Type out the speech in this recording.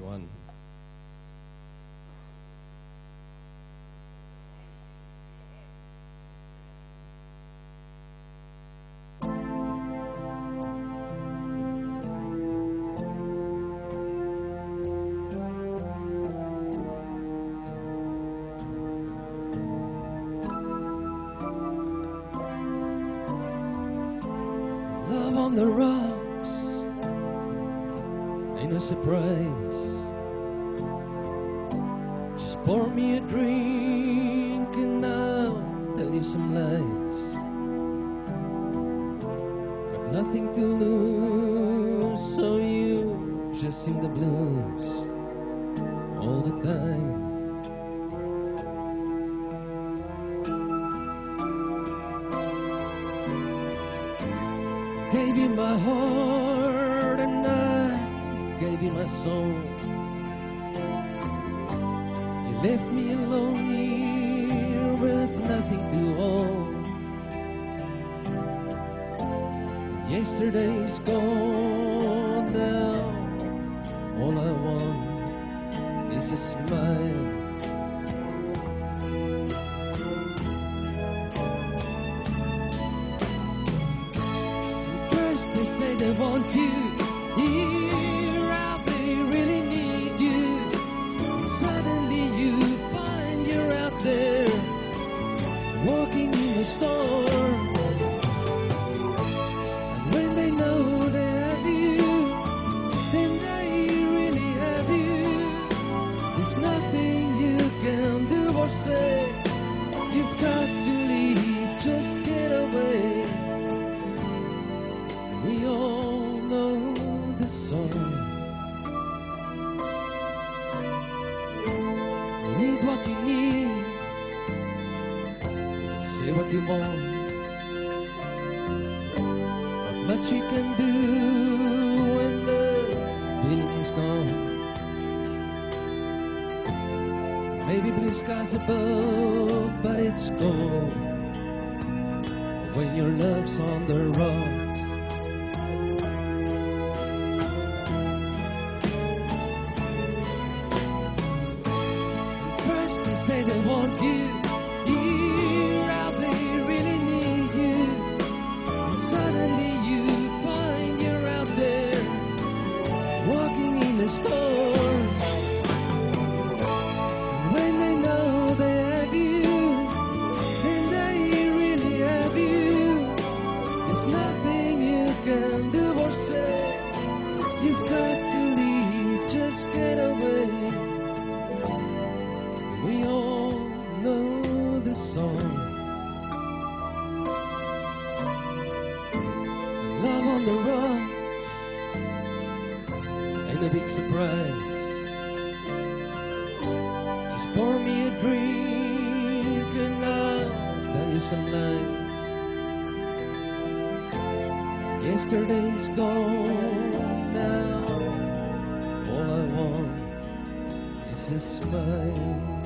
Johan. Love on the rocks ain't no surprise. Just pour me a drink and I'll tell you some lies. Got nothing to lose, so you just sing the blues all the time. Gave you my heart and I gave you my soul. You left me alone here with nothing to hold. Yesterday's gone now. All I want is a smile. They say they want you here, out they really need you. And suddenly you find you're out there, walking in the store. And when they know they have you, then they really have you. There's nothing you can do or say. You've got to leave, just get away. We all know the song. You need what you need. Say what you want. Not much you can do when the feeling is gone. Maybe blue skies above, but it's cold when your love's on the rocks. They say they want you here, out they really need you. And suddenly you find you're out there, walking in the store. And when they know they have you, then they really have you. There's nothing you can do or say. You've got to leave, just get away. We all know the song. Love on the rocks ain't a big surprise. Just pour me a drink and I'll tell you some lies. Yesterday's gone now. All I want is a smile.